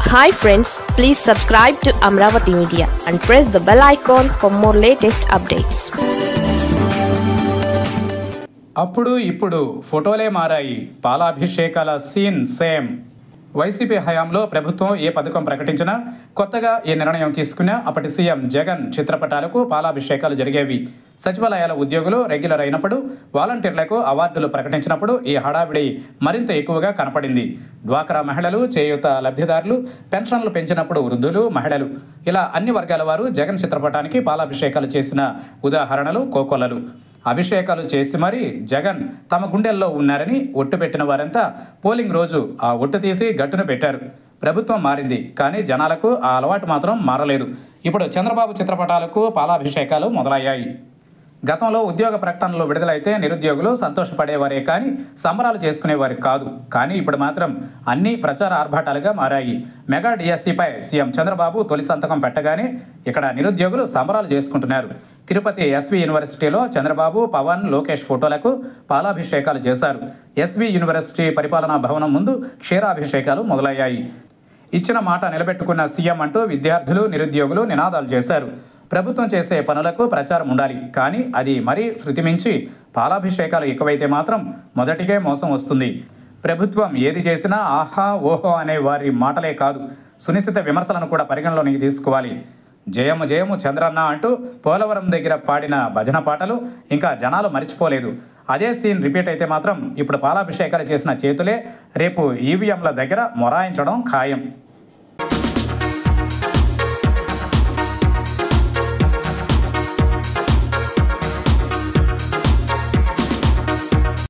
Hi friends, please subscribe to Amravati Media and press the bell icon for more latest updates. అప్పుడు ఇప్పుడు ఫోటోలే మారాయి. పాలాభిషేకాల scene same. YCP హయాంలో ప్రభుత్వం ఏ పథకం ప్రకటించినా, కొత్తగా ఏ నిర్ణయం తీసుకున్నా అప్పటి సీఎం జగన్ చిత్రపటాలకు పాలాభిషేకాలు జరిగేవి. సచివాలయాల ఉద్యోగులు రెగ్యులర్ అయినప్పుడు, వాలంటీర్లకు అవార్డులు ప్రకటించినప్పుడు ఈ హడావిడి మరింత ఎక్కువగా కనపడింది. డ్వాక్రా మహిళలు, చేయూత లబ్ధిదారులు, పెన్షన్లు పెంచినప్పుడు వృద్ధులు, మహిళలు, ఇలా అన్ని వర్గాల వారు జగన్ చిత్రపటానికి పాలాభిషేకాలు చేసిన ఉదాహరణలు కోకొల్లలు. అభిషేకాలు చేసి మరీ జగన్ తమ గుండెల్లో ఉన్నారని ఒట్టు పెట్టిన వారంతా పోలింగ్ రోజు ఆ ఒట్టు తీసి గట్టున పెట్టారు. ప్రభుత్వం మారింది, కానీ జనాలకు ఆ అలవాటు మాత్రం మారలేదు. ఇప్పుడు చంద్రబాబు చిత్రపటాలకు పాలాభిషేకాలు మొదలయ్యాయి. గతంలో ఉద్యోగ ప్రకటనలు విడుదలైతే నిరుద్యోగులు సంతోషపడేవారే కానీ సంబరాలు చేసుకునేవారు కాదు. కానీ ఇప్పుడు మాత్రం అన్నీ ప్రచార ఆర్భాటాలుగా మారాయి. మెగా డిఎస్సిపై సీఎం చంద్రబాబు తొలి సంతకం పెట్టగానే ఇక్కడ నిరుద్యోగులు సంబరాలు చేసుకుంటున్నారు. తిరుపతి ఎస్వి యూనివర్సిటీలో చంద్రబాబు, పవన్, లోకేష్ ఫోటోలకు పాలాభిషేకాలు చేశారు. ఎస్వి యూనివర్సిటీ పరిపాలనా భవనం ముందు క్షీరాభిషేకాలు మొదలయ్యాయి. ఇచ్చిన మాట నిలబెట్టుకున్న సీఎం అంటూ విద్యార్థులు, నిరుద్యోగులు నినాదాలు చేశారు. ప్రభుత్వం చేసే పనులకు ప్రచారం ఉండాలి, కానీ అది మరీ శృతిమించి పాలాభిషేకాలు ఎక్కువైతే మాత్రం మొదటికే మోసం వస్తుంది. ప్రభుత్వం ఏది చేసినా ఆహా ఓహో అనే వారి మాటలే కాదు, సునిశ్చిత విమర్శలను కూడా పరిగణలోనికి తీసుకోవాలి. జయము జయము చంద్రన్న అంటూ పోలవరం దగ్గర పాడిన భజన పాటలు ఇంకా జనాలు మరిచిపోలేదు. అదే సీన్ రిపీట్ అయితే మాత్రం ఇప్పుడు పాలాభిషేకాలు చేసిన చేతులే రేపు ఈవీఎంల దగ్గర మొరాయించడం ఖాయం.